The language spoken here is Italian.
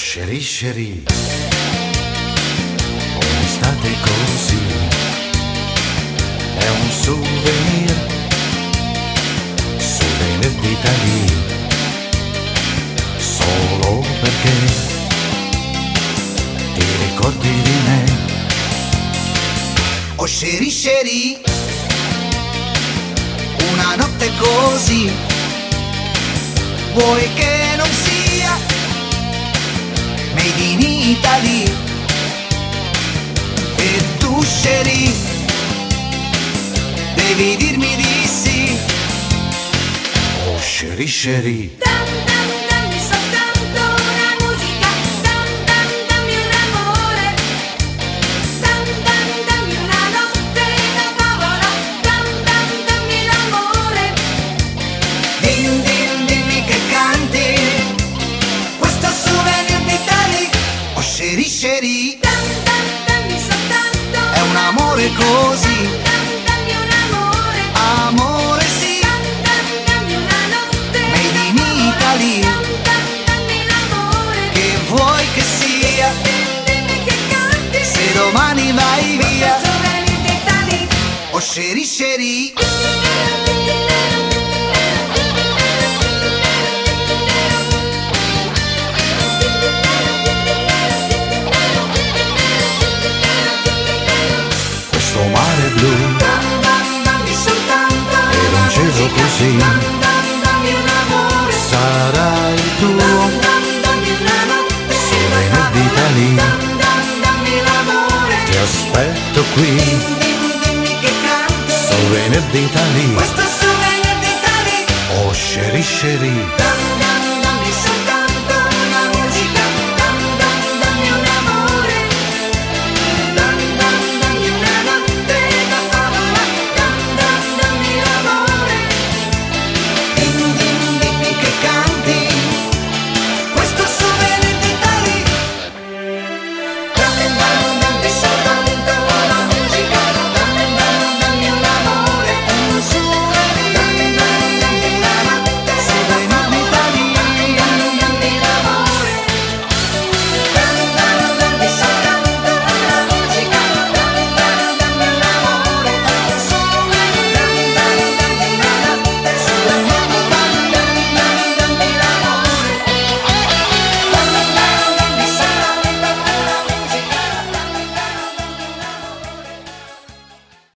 Sherry Sherry, un'estate così, è un souvenir d'Italia, solo perché ti ricordi di me. Oh Sherry Sherry, una notte così, vuoi che non sia made in Italy? E tu Sherry, devi dirmi di sì. Oh Sherry Sherry, Dammi soltanto una musica, dammi un amore, dammi una notte da favola, dammi l'amore. Dimmi che canti questo souvenir d'Italia. Oh Sherry Sherry, Dammi soltanto è un amore così, dammi un amore, amore sì, dammi una notte made in Italy, dammi l'amore. che vuoi che sia, Dimmi che canti se domani vai via. souvenir d'Italia. Oh Sherry Sherry, questo mare blu dammi soltanto ed un cielo così, dammi un amore, sarà il tuo dammi una notte souvenir d'Italia. dammi l'amore. Ti aspetto qui, Dimmi che canti souvenir d'Italia. questo souvenir d'Italia. Oh Sherry Sherry,